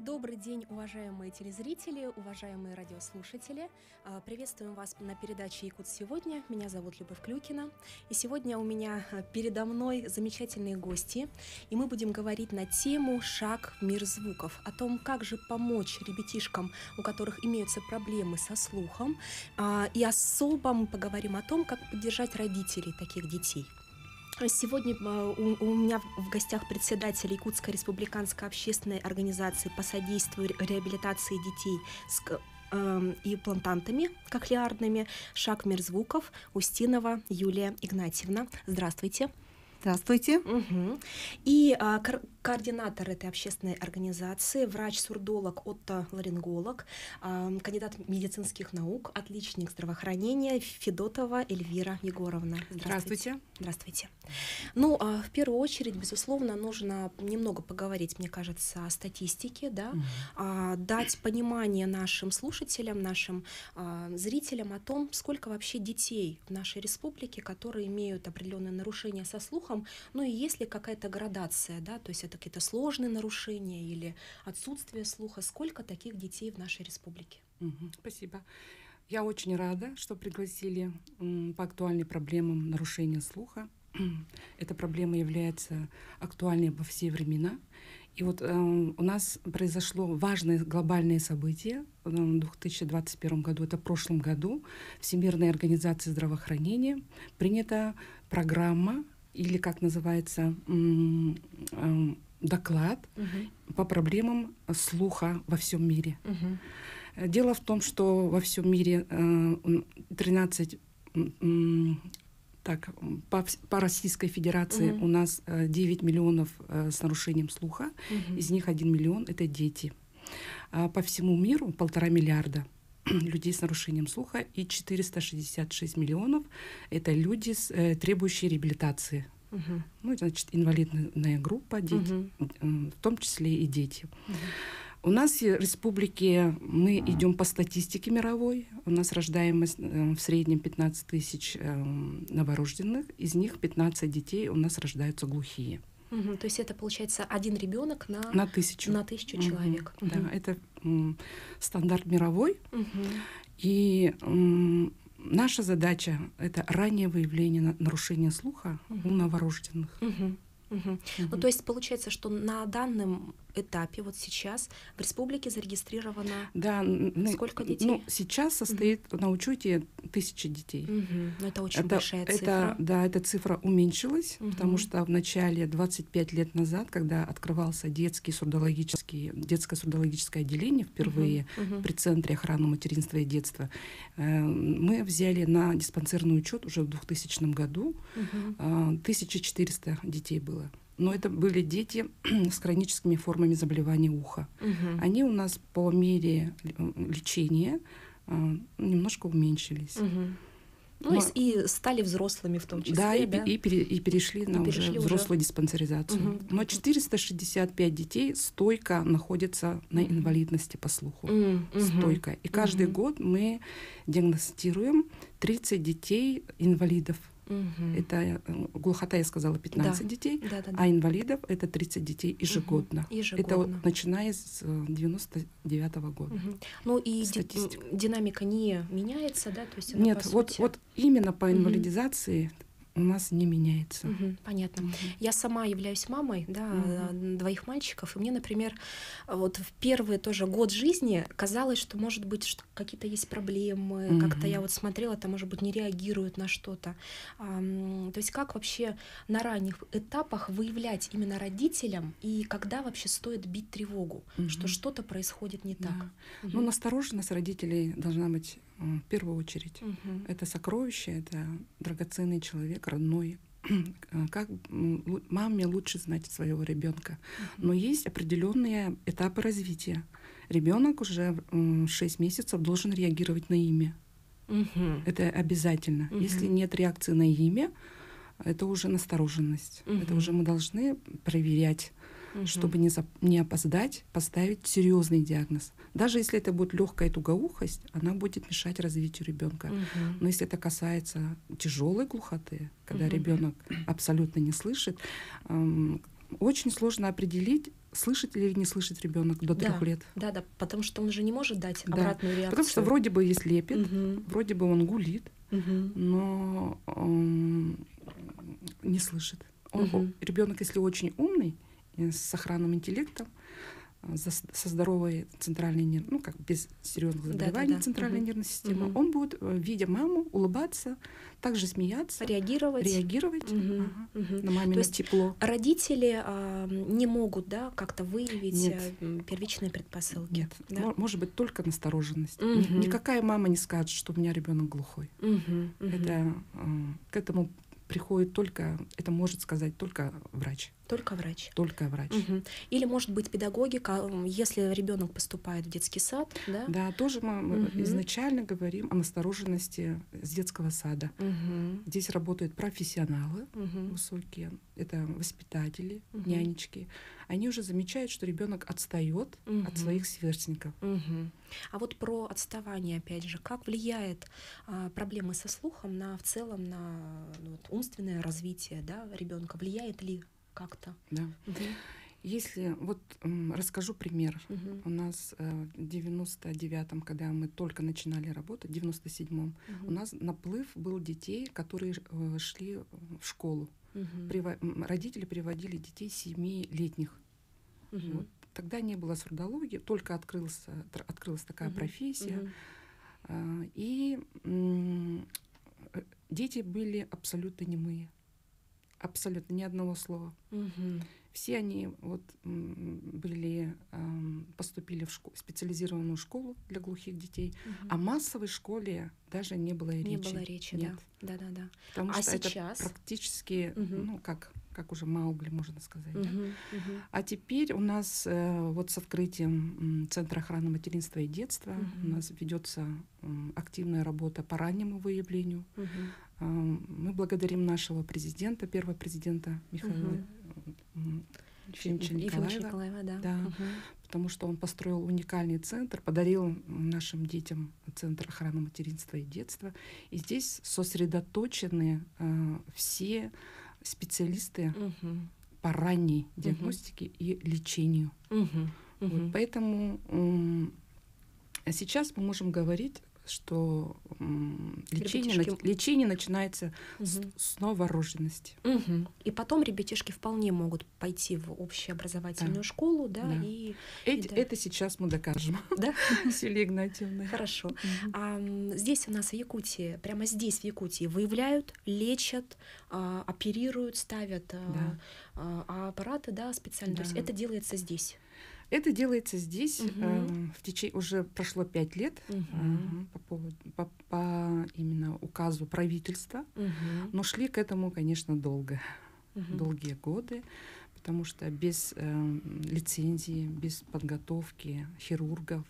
Добрый день, уважаемые телезрители, уважаемые радиослушатели. Приветствуем вас на передаче «Якут сегодня». Меня зовут Любовь Клюкина. И сегодня у меня передо мной замечательные гости. И мы будем говорить на тему «Шаг в мир звуков», о том, как же помочь ребятишкам, у которых имеются проблемы со слухом. И особо мы поговорим о том, как поддержать родителей таких детей. Сегодня у меня в гостях председатель Якутской республиканской общественной организации по содействию реабилитации детей с имплантантами кохлеарными «Шаг в мир звуков» Устинова Юлия Игнатьевна. Здравствуйте. Здравствуйте. Угу. И координатор этой общественной организации, врач-сурдолог, отоларинголог, кандидат медицинских наук, отличник здравоохранения Федотова Эльвира Егоровна. Здравствуйте. Здравствуйте. Ну, в первую очередь, безусловно, нужно немного поговорить, мне кажется, о статистике, да, дать понимание нашим слушателям, нашим зрителям о том, сколько вообще детей в нашей республике, которые имеют определенные нарушения со слухом. Ну и есть ли какая-то градация, да, то есть это какие-то сложные нарушения или отсутствие слуха, сколько таких детей в нашей республике? Спасибо. Я очень рада, что пригласили по актуальным проблемам нарушения слуха. Эта проблема является актуальной во все времена. И вот у нас произошло важное глобальное событие в 2021 году, это в прошлом году, Всемирной организацией здравоохранения принята программа, или как называется, доклад по проблемам слуха во всем мире. Дело в том, что во всем мире 13, по Российской Федерации у нас 9 миллионов с нарушением слуха, из них 1 миллион — это дети. А по всему миру 1,5 миллиарда людей с нарушением слуха и 466 миллионов — это люди, требующие реабилитации. Ну, значит, инвалидная группа, дети, в том числе и дети. У нас в республике мы идем по статистике мировой. У нас рождаемость в среднем 15 тысяч новорожденных, из них 15 детей у нас рождаются глухие. То есть это получается один ребенок на 1000 человек. Да, это стандарт мировой. И наша задача — это раннее выявление нарушения слуха у новорожденных. Ну, то есть получается, что на данном этапе, вот сейчас, в республике зарегистрировано сколько детей? Ну, сейчас состоит на учете 1000 детей. Ну, это очень большая цифра. Да, эта цифра уменьшилась, потому что в начале, 25 лет назад, когда открывался детское сурдологическое отделение впервые при Центре охраны материнства и детства, мы взяли на диспансерный учет уже в 2000 году 1400 детей было. Но это были дети с хроническими формами заболевания уха. Они у нас по мере лечения немножко уменьшились. Ну, и стали взрослыми в том числе. Да, и перешли на уже взрослую диспансеризацию. Но 465 детей стойко находятся на инвалидности по слуху. Стойко. И каждый год мы диагностируем 30 детей инвалидов. Это глухота, я сказала, 15 детей, а инвалидов — это 30 детей ежегодно. Это вот начиная с 99-го года. Ну и динамика не меняется, да? То есть она, нет, вот именно по инвалидизации у нас не меняется. Понятно. Я сама являюсь мамой, да, 2 мальчиков, и мне, например, вот в первый тоже год жизни казалось, что, может быть, что какие-то есть проблемы, как-то я вот смотрела, там, может быть, не реагируют на что-то. То есть как вообще на ранних этапах выявлять именно родителям, и когда вообще стоит бить тревогу, что что-то происходит не так? Ну, настороженность родителей должна быть в первую очередь. Это сокровище, это драгоценный человек, родной. Как маме лучше знать своего ребенка. Но есть определенные этапы развития. Ребенок уже 6 месяцев должен реагировать на имя. Это обязательно. Если нет реакции на имя, это уже настороженность. Это уже мы должны проверять, чтобы не опоздать, поставить серьезный диагноз. Даже если это будет легкая тугоухость, она будет мешать развитию ребенка. Но если это касается тяжелой глухоты, когда ребенок абсолютно не слышит, очень сложно определить, слышит или не слышит ребенок до 3 лет. Да, потому что он же не может дать Да. обратную реакцию. Потому что вроде бы и слепит, вроде бы он гулит, но не слышит. Ребенок, если очень умный, с сохранным интеллектом, со здоровой центральной нервной, ну как без серьезных заболеваний центральной нервной системы, он будет, видя маму, улыбаться, также смеяться, реагировать на мамино тепло. Родители не могут, да, как-то выявить первичные предпосылки. Нет, да? Может быть только настороженность. Никакая мама не скажет, что у меня ребенок глухой. Это к этому приходит только, это может сказать только врач. Только врач. Только врач. Или, может быть, педагогика, если ребенок поступает в детский сад, да? Да, тоже мы изначально говорим о настороженности с детского сада. Здесь работают профессионалы высокие, это воспитатели, нянечки. Они уже замечают, что ребенок отстает от своих сверстников. А вот про отставание, опять же, как влияет проблемы со слухом в целом на умственное развитие, да, ребенка? Влияет ли как-то? Да. Если вот расскажу пример. У нас в 99-м, когда мы только начинали работать, в 97-м, у нас наплыв был детей, которые шли в школу. Родители приводили детей 7-летних. Вот. Тогда не было сурдологии, только открылась такая профессия. И дети были абсолютно немые. Абсолютно ни одного слова. Все они поступили в специализированную школу для глухих детей, о массовой школе даже не было речи. Не было речи, нет. Да. Потому что сейчас? Это практически, как уже Маугли, можно сказать. Да? А теперь у нас с открытием Центра охраны материнства и детства у нас ведется активная работа по раннему выявлению. Мы благодарим нашего президента, первого президента Михаила Ефимовича Николаева, да. потому что он построил уникальный центр, подарил нашим детям Центр охраны материнства и детства. И здесь сосредоточены все специалисты по ранней диагностике и лечению. Поэтому сейчас мы можем говорить, что лечение начинается с новорожденности. И потом ребятишки вполне могут пойти в общеобразовательную школу, да, и это сейчас мы докажем. Да? Силе Игнатьевной. Хорошо. Здесь у нас в Якутии, прямо здесь в Якутии выявляют, лечат, оперируют, ставят аппараты, да, специально. То есть это делается здесь. Это делается здесь. Уже прошло 5 лет по именно указу правительства. Но шли к этому, конечно, долгие годы, потому что без лицензии, без подготовки хирургов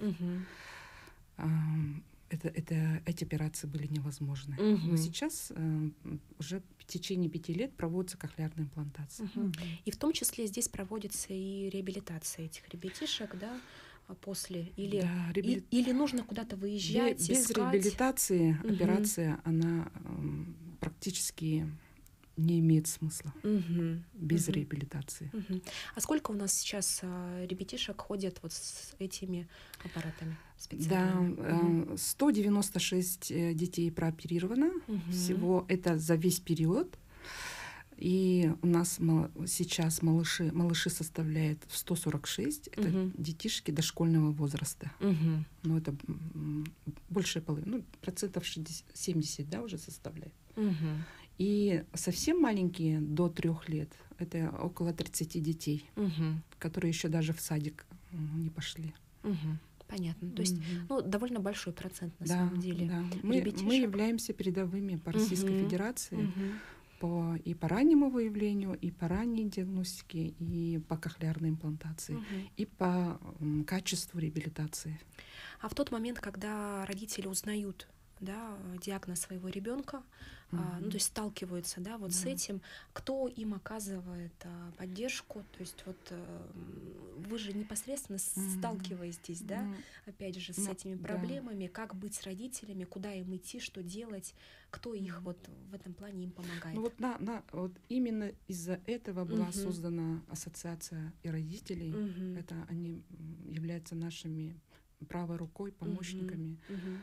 эти операции были невозможны. Но сейчас уже в течение 5 лет проводится кохлеарная имплантация. И в том числе здесь проводится и реабилитация этих ребятишек, да, после? Или нужно куда-то выезжать, без реабилитации операция, она практически не имеет смысла без реабилитации. А сколько у нас сейчас ребятишек ходят с этими аппаратами специальными? Да, 196 детей прооперировано. Всего это за весь период. И у нас сейчас малыши составляют 146. Это детишки дошкольного возраста. Но это большая половина, процентов 70, да, уже составляет. И совсем маленькие, до 3 лет, это около 30 детей, которые еще даже в садик не пошли. Понятно. То есть довольно большой процент на самом деле. Да. Мы являемся передовыми по Российской Федерации и по раннему выявлению, и по ранней диагностике, и по кохлеарной имплантации, и по качеству реабилитации. А в тот момент, когда родители узнают, да, диагноз своего ребенка, то есть сталкиваются, да, с этим, кто им оказывает поддержку, то есть вы же непосредственно сталкиваетесь, да, опять же, с этими проблемами, как быть с родителями, куда им идти, что делать, кто их вот в этом плане им помогает. Ну вот именно из-за этого была создана ассоциация и родителей. Это они являются нашими правой рукой, помощниками.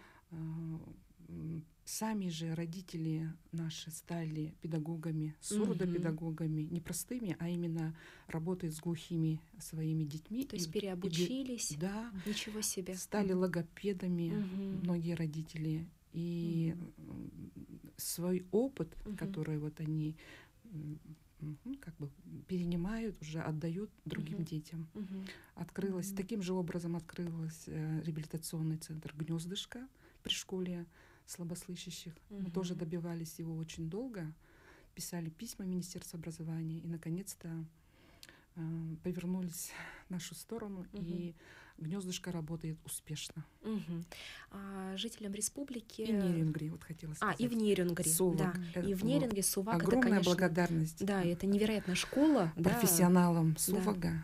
Сами же родители наши стали педагогами, сурдопедагогами, не простыми, а именно работают с глухими своими детьми. То есть переобучились? Да. Ничего себе. Стали логопедами многие родители. И свой опыт, который вот они как бы перенимают, уже отдают другим детям. Таким же образом открылся реабилитационный центр «Гнездышко» при школе слабослышащих. Мы тоже добивались его очень долго, писали письма в Министерство образования и, наконец-то, повернулись в нашу сторону, и «Гнездышко» работает успешно. А жителям республики... И Нерюнгри, вот хотела сказать. И в Нерюнгри, Сувак. Да. И в Нерюнгри, Сувак, огромная это, конечно, благодарность. Да, это невероятная школа. Профессионалам Сувага.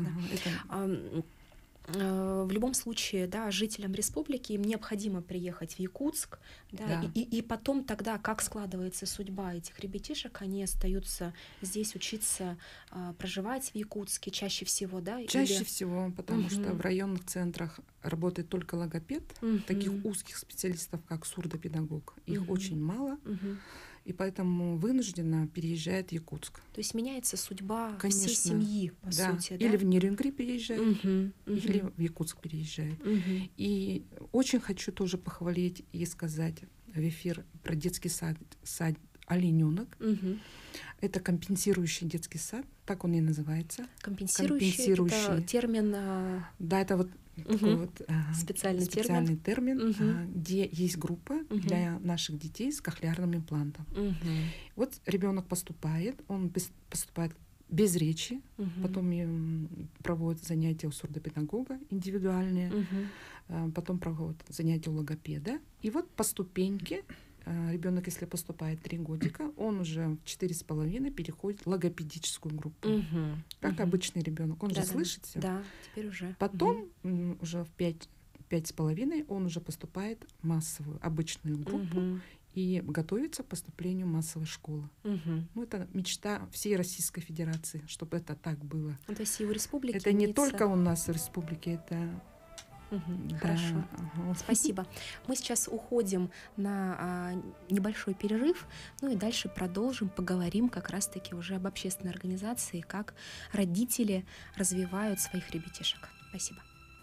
В любом случае, да, жителям республики им необходимо приехать в Якутск, да. И потом тогда, как складывается судьба этих ребятишек, они остаются здесь учиться, проживать в Якутске чаще всего, да? Чаще всего, потому что в районных центрах работает только логопед, таких узких специалистов, как сурдопедагог, их очень мало. И поэтому вынужденно переезжает в Якутск. То есть меняется судьба всей семьи, по сути, да? Или в Нерюнгри переезжает, или в Якутск переезжает. И очень хочу тоже похвалить и сказать в эфир про детский сад «Оленёнок». Это компенсирующий детский сад, так он и называется. Компенсирующий. Это термин... Да, это вот такой вот специальный термин, где есть группа для наших детей с кохлеарным имплантом. Вот ребенок поступает, он поступает без речи, потом проводят занятия у сурдопедагога индивидуальные, потом проводят занятия у логопеда. И вот по ступеньке ребенок, если поступает 3 годика, он уже в 4,5 переходит в логопедическую группу. Как обычный ребенок. Он же слышит все. Да, теперь уже. Потом уже в 5,5 он уже поступает в массовую, обычную группу и готовится к поступлению в массовой школы. Ну, это мечта всей Российской Федерации, чтобы это так было. То есть и в республике это не только у нас в республике, это... Хорошо, спасибо. Мы сейчас уходим на небольшой перерыв, ну и дальше продолжим, поговорим как раз-таки уже об общественной организации, как родители развивают своих ребятишек. Спасибо.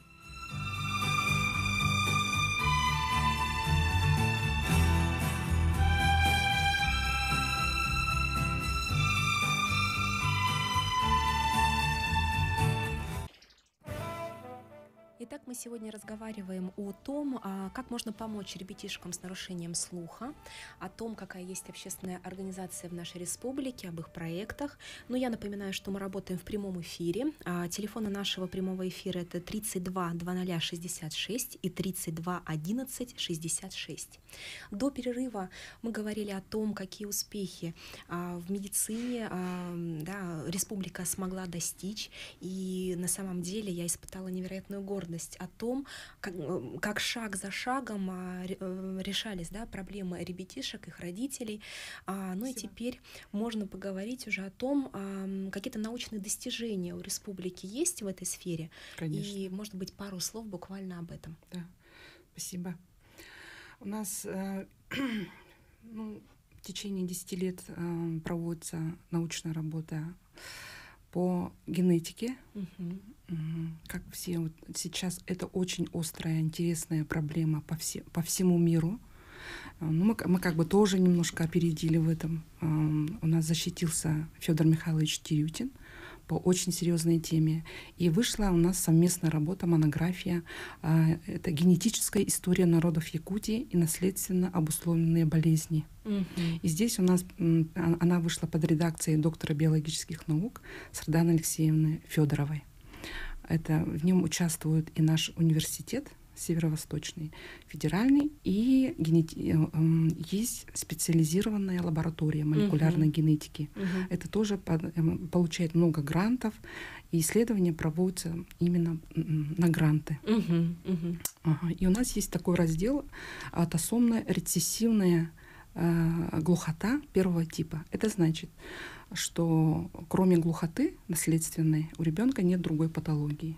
Итак, мы сегодня разговариваем о том, как можно помочь ребятишкам с нарушением слуха, о том, какая есть общественная организация в нашей республике, об их проектах. Но я напоминаю, что мы работаем в прямом эфире. Телефоны нашего прямого эфира — это 32 00 66 и 32 11 66. До перерыва мы говорили о том, какие успехи в медицине республика смогла достичь. И на самом деле я испытала невероятную гордость о том, как шаг за шагом решались проблемы ребятишек, их родителей. Ну и теперь можно поговорить уже о том, какие-то научные достижения у республики есть в этой сфере. Конечно. И, может быть, пару слов буквально об этом. Да, спасибо. У нас в течение 10 лет проводится научная работа по генетике. Как все вот сейчас это очень острая, интересная проблема по всему миру. Мы как бы тоже немножко опередили в этом. У нас защитился Федор Михайлович Тирютин по очень серьезной теме. И вышла у нас совместная работа, монография. Это генетическая история народов Якутии и наследственно обусловленные болезни. И здесь у нас она вышла под редакцией доктора биологических наук Сарданы Алексеевны Федоровой. В нем участвует и наш университет Северо-Восточный федеральный, и есть специализированная лаборатория молекулярной генетики. Это тоже получает много грантов, и исследования проводятся именно на гранты. И у нас есть такой раздел аутосомно-рецессивная глухота первого типа. Это значит, что кроме глухоты наследственной у ребенка нет другой патологии.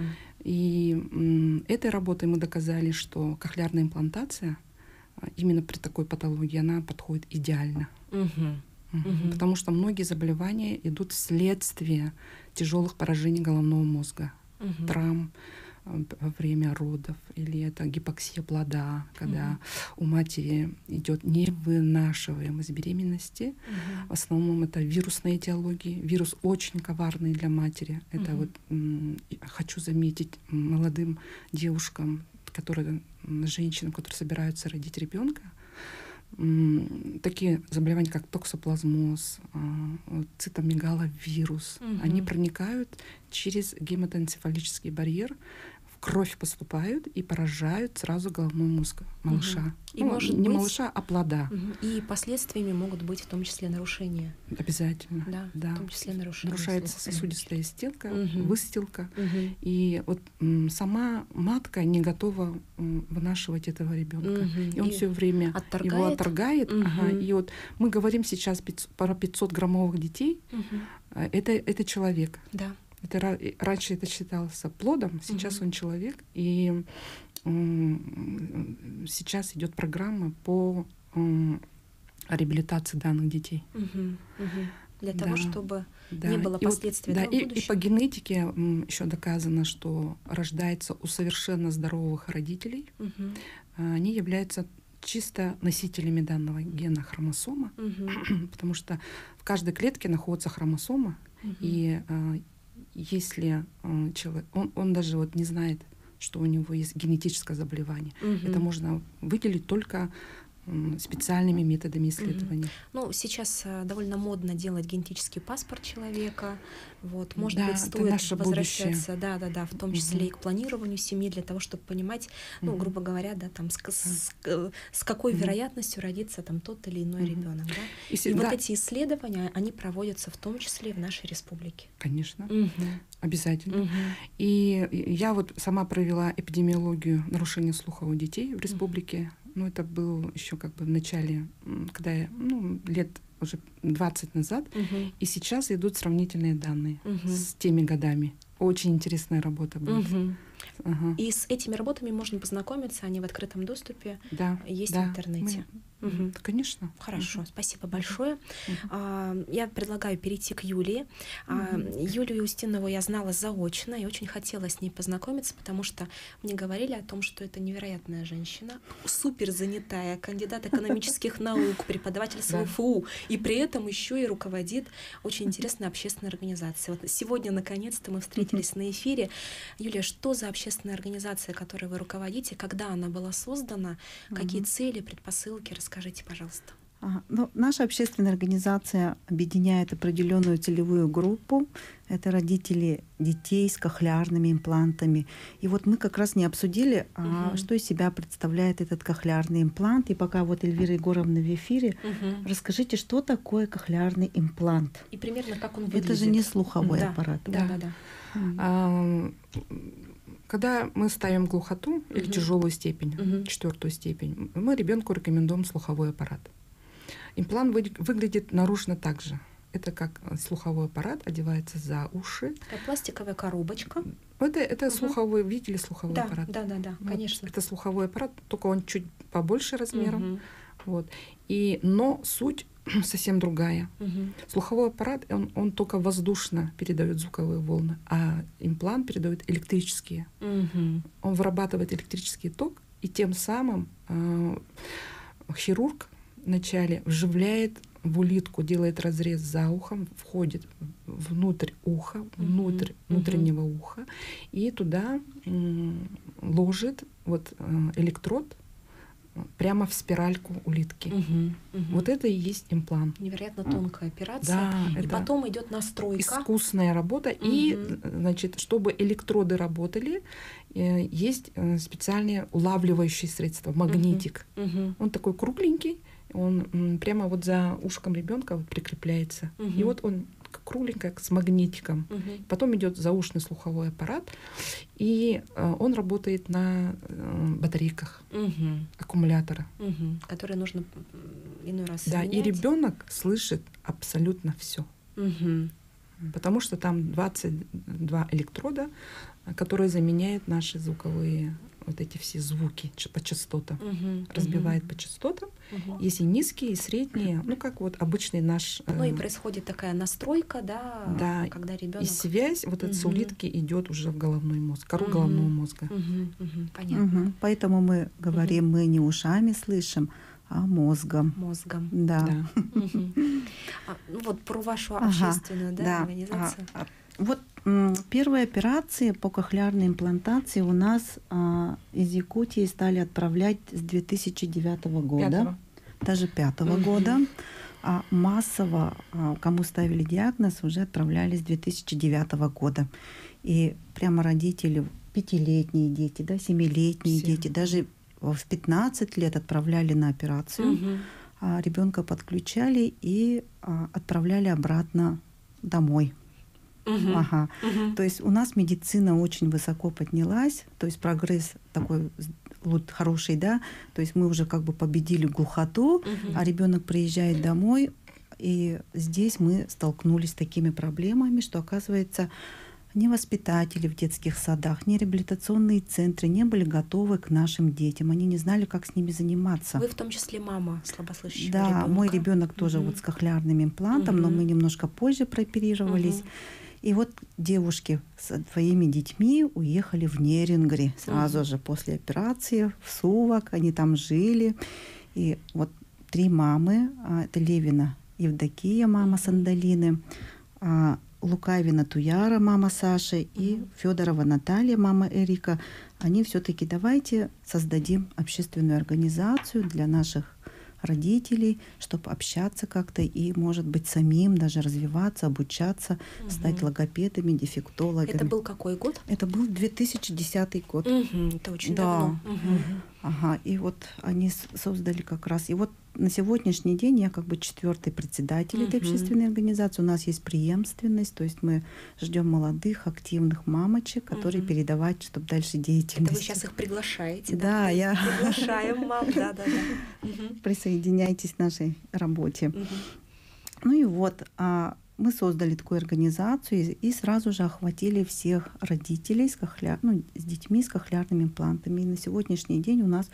И этой работой мы доказали, что кохлеарная имплантация именно при такой патологии она подходит идеально. Потому что многие заболевания идут вследствие тяжелых поражений головного мозга, травм во время родов, или это гипоксия плода, когда у матери идет невынашиваемость беременности. В основном это вирусные этиологии. Вирус очень коварный для матери. Это вот хочу заметить молодым девушкам, женщинам, которые собираются родить ребенка, такие заболевания, как токсоплазмоз, цитомегаловирус, они проникают через гематоэнцефалический барьер, в кровь поступают и поражают сразу головной мозг малыша. И может не быть, малыша, а плода. И последствиями могут быть в том числе нарушения. Обязательно. Да. В том числе нарушения. Нарушается сосудистая стенка, выстилка. И вот сама матка не готова вынашивать этого ребенка. И он все время его отторгает. И вот мы говорим сейчас про 500-граммовых детей. Это человек. Да. Раньше это считалось плодом, сейчас он человек. И сейчас идет программа по реабилитации данных детей. Для того, чтобы не было последствий в будущем. И по генетике еще доказано, что рождается у совершенно здоровых родителей. Они являются чисто носителями данного гена хромосома, потому что в каждой клетке находится хромосома, и если человек, он даже вот не знает, что у него есть генетическое заболевание, это можно выделить только специальными методами исследования. Ну, сейчас довольно модно делать генетический паспорт человека. Вот, может быть, стоит возвращаться, в том числе и к планированию семьи, для того, чтобы понимать, ну, грубо говоря, там, с какой вероятностью родится там тот или иной ребенок. Да? И вот эти исследования, они проводятся в том числе и в нашей республике. Конечно, обязательно. И я вот сама провела эпидемиологию нарушения слуха у детей в республике. Ну, это было еще как бы в начале, когда я, лет уже 20 назад, и сейчас идут сравнительные данные с теми годами. Очень интересная работа будет. И с этими работами можно познакомиться, они в открытом доступе, есть в интернете. Конечно. Хорошо, спасибо большое. Я предлагаю перейти к Юлии. Юлию Устинову я знала заочно и очень хотела с ней познакомиться, потому что мне говорили о том, что это невероятная женщина, супер занятая, кандидат экономических наук, преподаватель СВФУ, и при этом еще и руководит очень интересной общественной организацией. Вот сегодня, наконец-то, мы встретились на эфире. Юлия, что за общественная организация, которой вы руководите, когда она была создана, какие цели, предпосылки? Расскажите, пожалуйста. Наша общественная организация объединяет определенную целевую группу. Это родители детей с кохлеарными имплантами. И вот мы как раз не обсудили, что из себя представляет этот кохлеарный имплант. И пока вот Эльвира Егоровна в эфире, расскажите, что такое кохлеарный имплант? И примерно как он выглядит. Это же не слуховой аппарат. Да. Когда мы ставим глухоту или тяжелую степень, 4-ю степень, мы ребенку рекомендуем слуховой аппарат. Имплант выглядит наружно так же. Это как слуховой аппарат, одевается за уши. Это пластиковая коробочка. Это слуховой, видели слуховой аппарат? Да, конечно. Это слуховой аппарат, только он чуть побольше размером. Но суть совсем другая. Слуховой аппарат, он только воздушно передает звуковые волны, а имплант передает электрические. Он вырабатывает электрический ток, и тем самым хирург вначале вживляет в улитку, делает разрез за ухом, входит внутрь уха, внутрь внутреннего уха, и туда ложит электрод, прямо в спиральку улитки. Вот это и есть имплант. Невероятно тонкая операция. Да, и потом идет настройка. Искусная работа. И, значит, чтобы электроды работали, есть специальные улавливающие средства, магнитик. Он такой кругленький, он прямо вот за ушком ребенка прикрепляется. И вот он кругленькая, с магнитиком. Потом идет заушный слуховой аппарат, и он работает на батарейках аккумулятора. Которые нужно иной раз Да, менять. и ребенок слышит абсолютно все. Потому что там 22 электрода, которые заменяют наши звуковые вот эти все звуки по частотам, разбивает по частотам. Есть и низкие, и средние, ну как вот обычный наш. Ну и происходит такая настройка, да, когда ребенок. И связь вот эта с улитки идет уже в головной мозг, кору головного мозга. Понятно. Поэтому мы говорим, мы не ушами слышим, а мозгом. Мозгом. Да. Вот про вашу общественную организацию. Вот первые операции по кохлеарной имплантации у нас из Якутии стали отправлять с 2009 года, даже 2005 года. А массово, кому ставили диагноз, уже отправляли с 2009 года. И прямо родители, 5-летние дети, 7-летние дети, даже в 15 лет отправляли на операцию, ребенка подключали и отправляли обратно домой. То есть у нас медицина очень высоко поднялась, то есть прогресс такой хороший, да, то есть мы уже как бы победили глухоту, а ребенок приезжает домой, и здесь мы столкнулись с такими проблемами, что, оказывается, ни воспитатели в детских садах, ни реабилитационные центры не были готовы к нашим детям. Они не знали, как с ними заниматься. Вы в том числе мама слабослышащего ребенка. Да, мой ребенок тоже вот с кохлеарным имплантом, но мы немножко позже прооперировались. И вот девушки с своими детьми уехали в Нерюнгри сразу же после операции, в Сувак. Они там жили. И вот 3 мамы, это Левина Евдокия, мама Сандалины, Лукавина Туяра, мама Саши, и Федорова Наталья, мама Эрика, они все-таки давайте создадим общественную организацию для наших родителей, чтобы общаться как-то и, может быть, самим даже развиваться, обучаться, стать логопедами, дефектологами. Это был какой год? Это был 2010 год. Это очень давно. И вот они создали как раз. И вот на сегодняшний день я как бы 4-й председатель этой общественной организации. У нас есть преемственность, то есть мы ждем молодых, активных мамочек, которые передавать, чтобы дальше деятельность. Это вы сейчас их приглашаете? Да, я приглашаем мам, да. Присоединяйтесь к нашей работе. Ну и вот, мы создали такую организацию и сразу же охватили всех родителей с детьми с кохлеарными имплантами. И на сегодняшний день у нас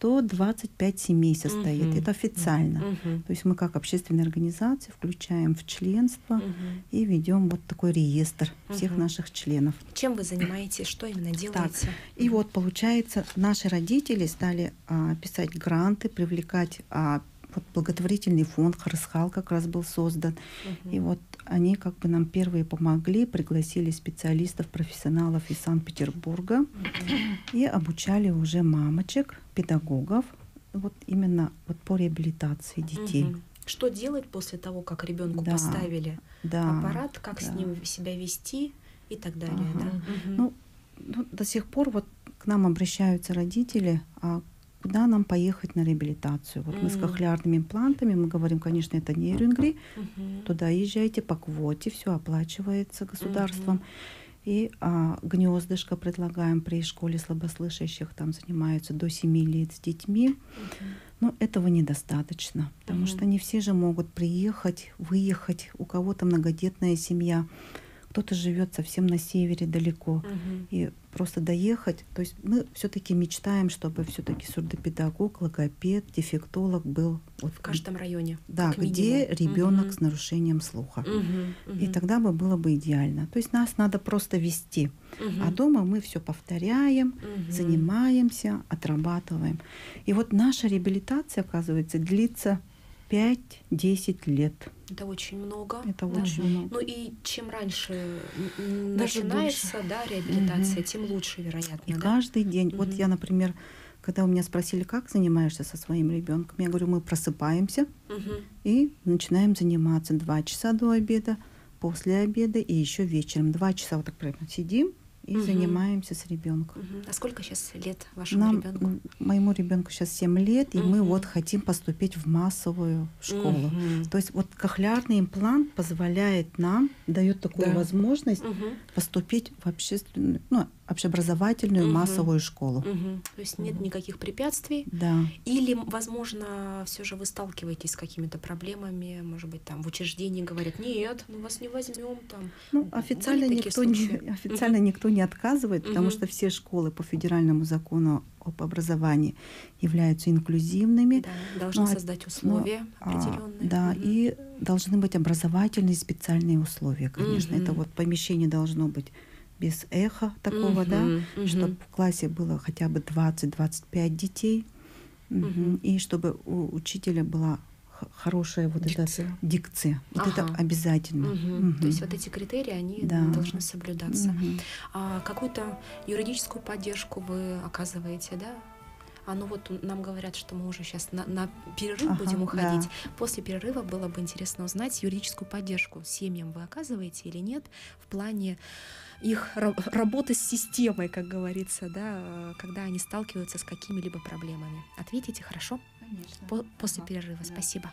125 семей состоит. Это официально. То есть мы как общественная организация включаем в членство и ведем вот такой реестр всех наших членов. Чем вы занимаетесь? Что именно делаете? И вот получается, наши родители стали писать гранты, привлекать вот благотворительный фонд Харысхал как раз был создан. И вот они как бы нам первые помогли, пригласили специалистов, профессионалов из Санкт-Петербурга и обучали уже мамочек, педагогов вот именно вот по реабилитации детей. Что делать после того, как ребенку поставили аппарат, как с ним себя вести и так далее? Ну, до сих пор вот к нам обращаются родители, куда нам поехать на реабилитацию. Вот мы с кохлеарными имплантами, мы говорим, конечно, это не Нерюнгри, туда езжайте по квоте, все оплачивается государством. И гнездышко предлагаем при школе слабослышащих, там занимаются до 7 лет с детьми. Но этого недостаточно, потому что не все же могут приехать, выехать, у кого-то многодетная семья. Кто-то живет совсем на севере далеко, и просто доехать. То есть мы все-таки мечтаем, чтобы все-таки сурдопедагог, логопед, дефектолог был вот в каждом районе. Да, где ребенок с нарушением слуха. И тогда было бы идеально. То есть нас надо просто вести, а дома мы все повторяем, занимаемся, отрабатываем. И вот наша реабилитация, оказывается, длится 5-10 лет. Это очень много. Это очень много. Ну и чем раньше начинается реабилитация, тем лучше, вероятно. И каждый день. Вот я, например, когда у меня спросили, как занимаешься со своим ребенком, я говорю, мы просыпаемся и начинаем заниматься 2 часа до обеда, после обеда и еще вечером. 2 часа вот так прямо сидим и занимаемся с ребенком. А сколько сейчас лет вашему ребенку? Моему ребенку сейчас 7 лет, и мы вот хотим поступить в массовую школу. То есть вот кохлеарный имплант позволяет нам, дает такую возможность поступить в общественную, общеобразовательную массовую школу. То есть нет никаких препятствий? Да. Или, возможно, все же вы сталкиваетесь с какими-то проблемами, может быть, там в учреждении говорят, нет, мы вас не возьмем там. Официально никто не отказывает, потому что все школы по федеральному закону об образовании являются инклюзивными. Да, должны создать условия определенные. Да, и должны быть образовательные специальные условия, конечно. Это вот помещение должно быть без эха такого, чтобы в классе было хотя бы 20-25 детей, и чтобы у учителя была хорошая вот эта дикция. Вот это обязательно. То есть вот эти критерии, они должны соблюдаться. А какую-то юридическую поддержку вы оказываете, да? Вот нам говорят, что мы уже сейчас на перерыв будем уходить. Да. После перерыва было бы интересно узнать, юридическую поддержку семьям вы оказываете или нет в плане их работы с системой, как говорится, да, когда они сталкиваются с какими-либо проблемами. Ответите, хорошо? Конечно. После перерыва. Да. Спасибо.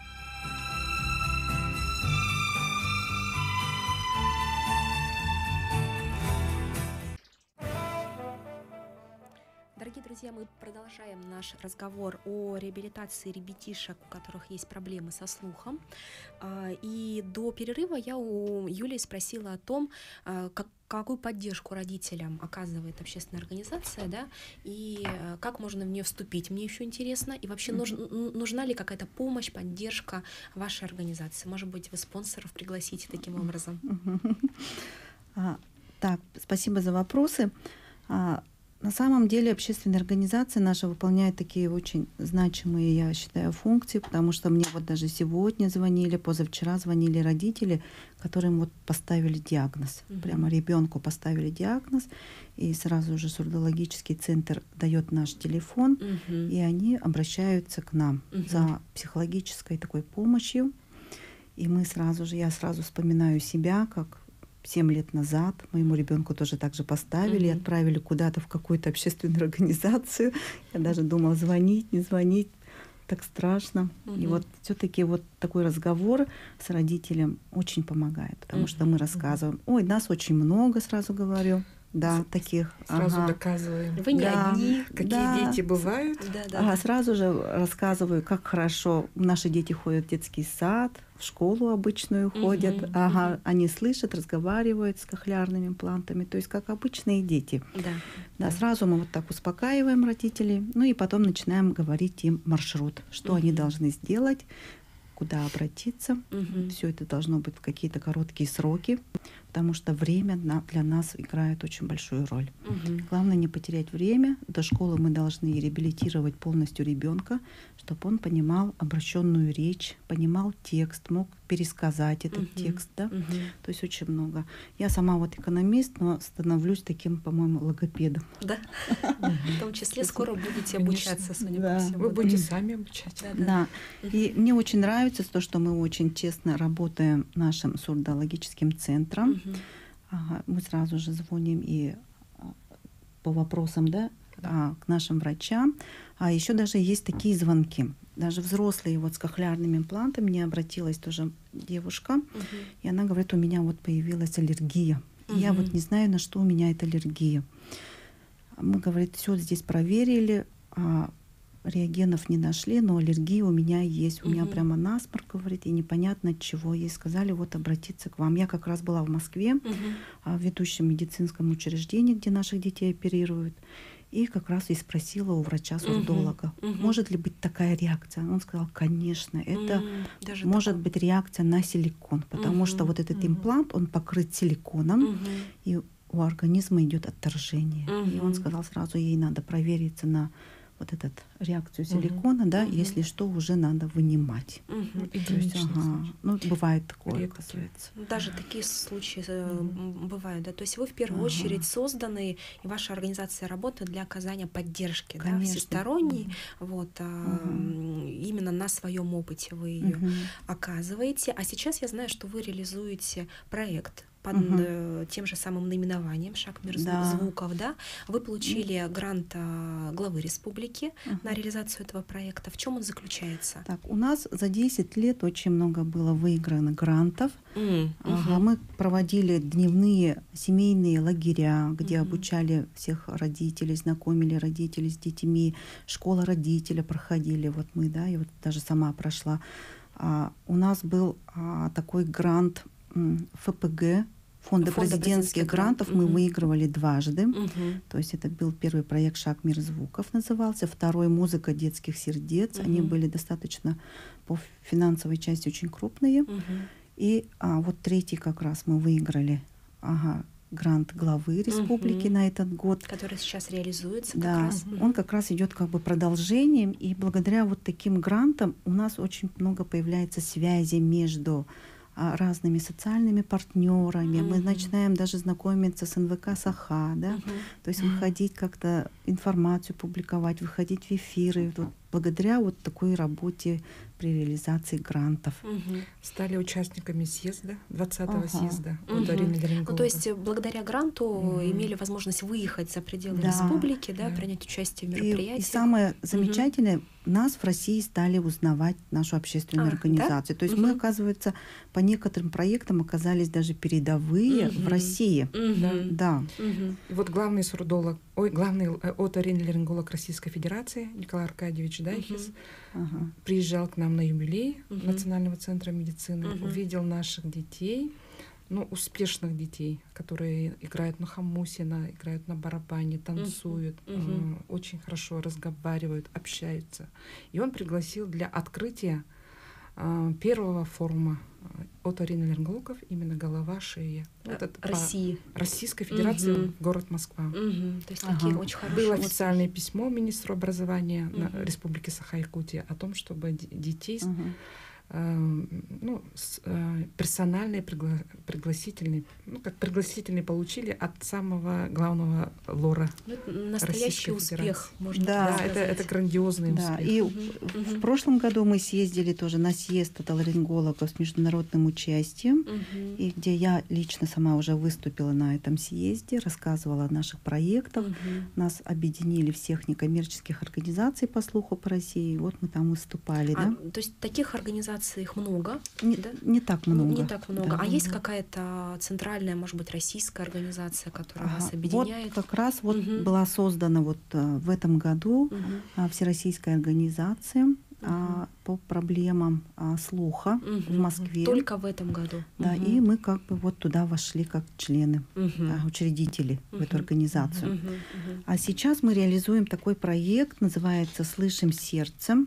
Дорогие друзья, мы продолжаем наш разговор о реабилитации ребятишек, у которых есть проблемы со слухом. И до перерыва я у Юлии спросила о том, какую поддержку родителям оказывает общественная организация, да, и как можно в нее вступить. Мне еще интересно, и вообще нужна ли какая-то помощь, поддержка вашей организации? Может быть, вы спонсоров пригласите таким образом? Так, спасибо за вопросы. На самом деле общественная организация наша выполняет такие очень значимые, я считаю, функции, потому что мне вот даже сегодня звонили, позавчера звонили родители, которым вот поставили диагноз. Прямо ребенку поставили диагноз, и сразу же сурдологический центр дает наш телефон, и они обращаются к нам за психологической такой помощью. И я сразу вспоминаю себя, как 7 лет назад моему ребенку тоже так же поставили, и отправили куда-то в какую-то общественную организацию. Я даже думала, звонить, не звонить, так страшно. И вот все-таки вот такой разговор с родителем очень помогает, потому что мы рассказываем. Ой, нас очень много, сразу говорю. Да, таких. Сразу доказываем. Вы не одни. Какие дети бывают. Сразу же рассказываю, как хорошо наши дети ходят в детский сад, в школу обычную ходят. Они слышат, разговаривают с кохлеарными имплантами, то есть как обычные дети. Да, сразу мы вот так успокаиваем родителей, и потом начинаем говорить им маршрут, что они должны сделать, куда обратиться. Все это должно быть в какие-то короткие сроки, потому что время для нас играет очень большую роль. Главное не потерять время. До школы мы должны реабилитировать полностью ребенка, чтобы он понимал обращенную речь, понимал текст, мог пересказать этот текст. Да? То есть очень много. Я сама вот экономист, но становлюсь таким, по-моему, логопедом. Да. В том числе скоро будете обучаться, судя по всему. Вы будете сами обучать. Да. И мне очень нравится то, что мы очень честно работаем нашим сурдологическим центром. Мы сразу же звоним и по вопросам, к нашим врачам. А еще даже есть такие звонки. Даже взрослые вот с кохлеарными имплантами, мне обратилась тоже девушка, и она говорит, у меня вот появилась аллергия. И я вот не знаю, на что у меня эта аллергия. Мы, говорит, все здесь проверили, реагенов не нашли, но аллергия у меня есть. У меня прямо насморк, говорит, и непонятно от чего. Ей сказали вот обратиться к вам. Я как раз была в Москве, в ведущем медицинском учреждении, где наших детей оперируют. И как раз и спросила у врача-сурдолога, может ли быть такая реакция. Он сказал, конечно, это может быть реакция на силикон, потому что вот этот имплант, он покрыт силиконом, и у организма идет отторжение. И он сказал сразу, ей надо провериться на вот эту реакцию силикона, да, если что, уже надо вынимать. То есть, ну, бывает такое, оказывается. Даже такие случаи бывают, да. То есть вы в первую очередь созданы, и ваша организация работает для оказания поддержки, да, всесторонней, вот, именно на своем опыте вы ее оказываете. А сейчас я знаю, что вы реализуете проект под тем же самым наименованием «Шаг мир звуков», да? Вы получили грант главы республики на реализацию этого проекта. В чем он заключается? Так, у нас за 10 лет очень много было выиграно грантов. Мы проводили дневные семейные лагеря, где обучали всех родителей, знакомили родителей с детьми, школа родителя проходили, вот мы, да, и вот даже сама прошла. У нас был такой грант ФПГ, Фонда президентских грантов, мы выигрывали дважды. То есть это был первый проект «Шаг мир звуков» назывался, второй «Музыка детских сердец». Они были достаточно по финансовой части очень крупные. И вот третий как раз мы выиграли грант главы республики на этот год. Который сейчас реализуется как раз. Он как раз идет как бы продолжением. И благодаря вот таким грантам у нас очень много появляется связи между разными социальными партнерами. Мы начинаем даже знакомиться с НВК Саха, да? То есть выходить как-то, информацию публиковать, выходить в эфиры. Вот благодаря вот такой работе при реализации грантов. Стали участниками съезда, 20-го съезда. Ну, то есть благодаря гранту имели возможность выехать за пределы республики, да, принять участие в мероприятиях. И самое замечательное, нас в России стали узнавать, нашу общественную организацию. Да? То есть мы, оказывается, по некоторым проектам оказались даже передовые в России. Да. И вот главный сурдолог, главный оториноларинголог Российской Федерации Николай Аркадьевич Дайхис приезжал к нам на юбилей Национального центра медицины, увидел наших детей, ну, успешных детей, которые играют на хамусина, играют на барабане, танцуют, очень хорошо разговаривают, общаются. И он пригласил для открытия первого форума оториноларингологов именно голова, шея. Вот России. Российской Федерации, город Москва. То есть такие очень хорошие. Было официальное письмо министру образования Республики Саха-Якутия о том, чтобы детей персональные пригласительные, ну, как пригласительные получили от самого главного лора. Настоящий успех, можно сказать. Да, это грандиозный успех. И в прошлом году мы съездили тоже на съезд отоларингологов с международным участием, и где я лично сама уже выступила на этом съезде, рассказывала о наших проектах. Нас объединили всех некоммерческих организаций по слуху по России, и вот мы там выступали. Да? То есть таких организаций их много? Не так много. Не так много. Да. А есть какая-то центральная, может быть, российская организация, которая вас объединяет? Вот как раз была создана вот в этом году всероссийская организация по проблемам слуха в Москве. Только в этом году? Да, и мы как бы вот туда вошли как члены, учредители в эту организацию. А сейчас мы реализуем такой проект, называется «Слышим сердцем»,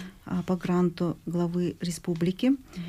по гранту главы республики.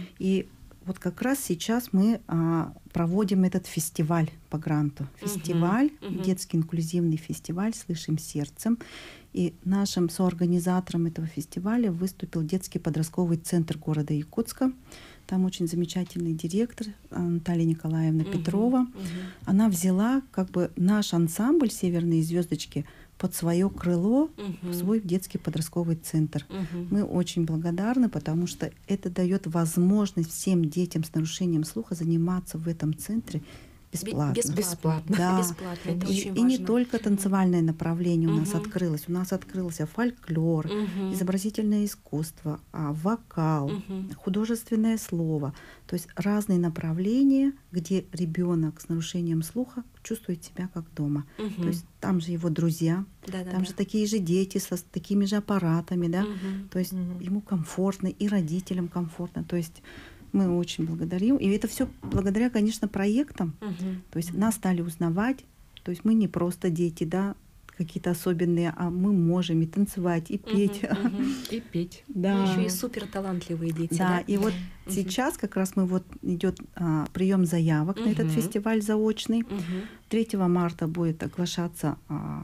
И вот как раз сейчас мы проводим этот фестиваль по гранту. Фестиваль, детский инклюзивный фестиваль «Слышим сердцем». И нашим соорганизатором этого фестиваля выступил детский подростковый центр города Якутска. Там очень замечательный директор Наталья Николаевна Петрова. Она взяла как бы наш ансамбль «Северные звездочки» под свое крыло в свой детский подростковый центр. Мы очень благодарны, потому что это дает возможность всем детям с нарушением слуха заниматься в этом центре бесплатно. Бесплатно. Да. Бесплатно. Это очень важно. И не только танцевальное направление у нас открылось. У нас открылся фольклор, изобразительное искусство, вокал, художественное слово. То есть разные направления, где ребенок с нарушением слуха чувствует себя как дома. То есть там же его друзья, там же такие же дети со такими же аппаратами, да. То есть ему комфортно, и родителям комфортно. То есть мы очень благодарим. И это все благодаря, конечно, проектам. То есть нас стали узнавать. То есть мы не просто дети, да, какие-то особенные, а мы можем и танцевать, и петь. И петь. Да. Еще и супер талантливые дети. Да, и вот сейчас как раз мы вот идет прием заявок на этот фестиваль заочный. 3 марта будет оглашаться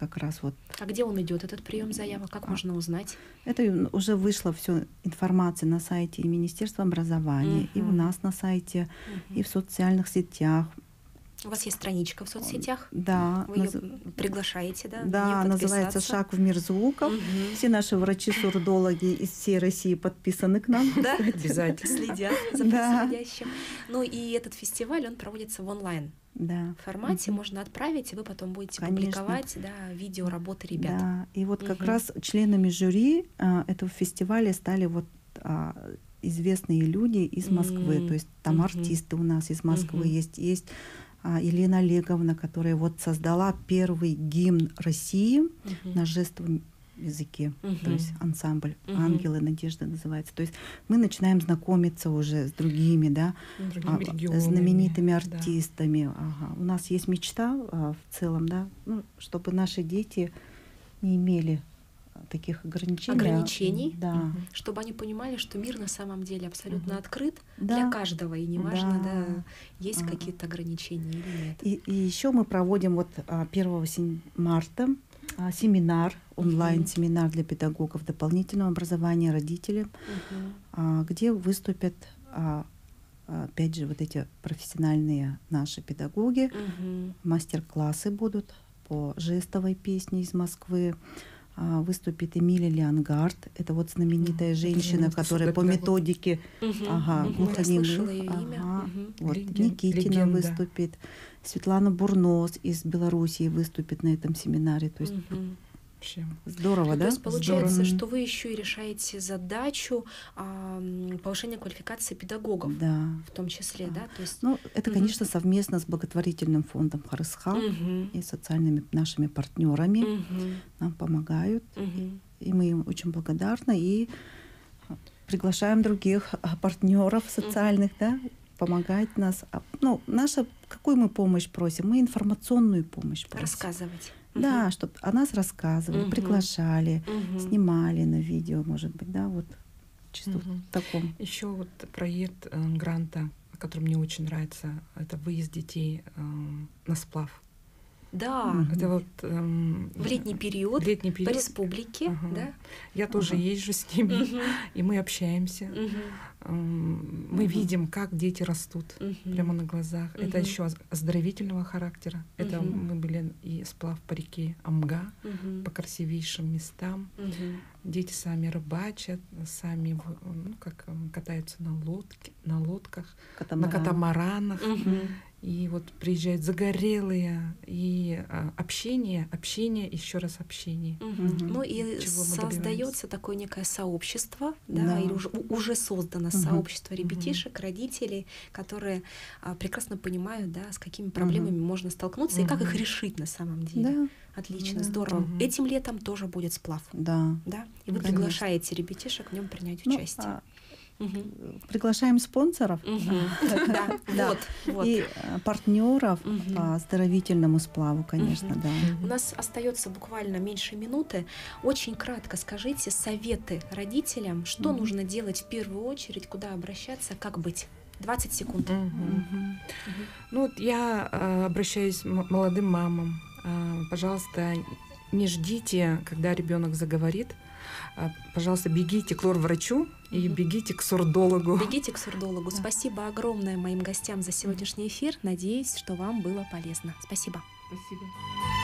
как раз вот. А где он идет, этот прием заявок? Как можно узнать? Это уже вышло все информация на сайте и Министерства образования, и у нас на сайте, и в социальных сетях. У вас есть страничка в соцсетях? Да. Вы ее приглашаете, да? Да, называется «Шаг в мир звуков». Все наши врачи-сурдологи из всей России подписаны к нам. Да, обязательно. Следят за происходящим. Ну и этот фестиваль, он проводится в онлайн формате, можно отправить, и вы потом будете публиковать видео работы ребят. Да, и вот как раз членами жюри этого фестиваля стали вот известные люди из Москвы, то есть там артисты у нас из Москвы есть Елена Олеговна, которая вот создала первый гимн России на жестовом языке, то есть ансамбль «Ангелы Надежды» называется. То есть мы начинаем знакомиться уже с другими, знаменитыми артистами. У нас есть мечта в целом, чтобы наши дети не имели таких ограничений, чтобы они понимали, что мир на самом деле абсолютно открыт для каждого, и неважно, есть какие-то ограничения или нет. И еще мы проводим вот 1 марта семинар, онлайн-семинар для педагогов дополнительного образования, родителей, где выступят опять же вот эти профессиональные наши педагоги, мастер-классы будут по жестовой песне из Москвы. Выступит Эмилия Леонгард. Это вот знаменитая женщина, которая по методике глухонемых. Вот, Никитина выступит. Светлана Бурнос из Белоруссии выступит на этом семинаре. То есть здорово, То есть получается, что вы еще и решаете задачу повышения квалификации педагогов, в том числе, да? То есть... Ну, это, конечно, совместно с благотворительным фондом Харысхал и социальными нашими партнерами нам помогают, и мы им очень благодарны и приглашаем других партнеров социальных, помогать нас. Ну, какую мы помощь просим? Мы информационную помощь просим. Рассказывать. Да, чтобы о нас рассказывали, приглашали, снимали на видео, может быть, вот чисто в таком. Еще вот проект гранта, который мне очень нравится, это выезд детей на сплав. Да, это вот в летний период по республике, да? Я тоже езжу с ними, и мы общаемся. Мы видим, как дети растут прямо на глазах. Это еще оздоровительного характера. Это мы были и сплав по реке Амга, по красивейшим местам. Дети сами рыбачат, сами катаются на лодках, на катамаранах. И вот приезжают загорелые, и общение, еще раз общение. Ну и создается такое некое сообщество, или уже создано сообщество ребятишек, родителей, которые прекрасно понимают, с какими проблемами можно столкнуться и как их решить на самом деле. Отлично, здорово. Этим летом тоже будет сплав. Да. И вы приглашаете ребятишек в нем принять участие. Приглашаем спонсоров и партнеров по оздоровительному сплаву, конечно, У нас остается буквально меньше минуты. Очень кратко скажите советы родителям, что нужно делать в первую очередь, куда обращаться, как быть. 20 секунд. Ну вот я обращаюсь к молодым мамам. Пожалуйста, не ждите, когда ребенок заговорит. Пожалуйста, бегите к лор-врачу и бегите к сурдологу. Бегите к сурдологу. Спасибо огромное моим гостям за сегодняшний эфир. Надеюсь, что вам было полезно. Спасибо. Спасибо.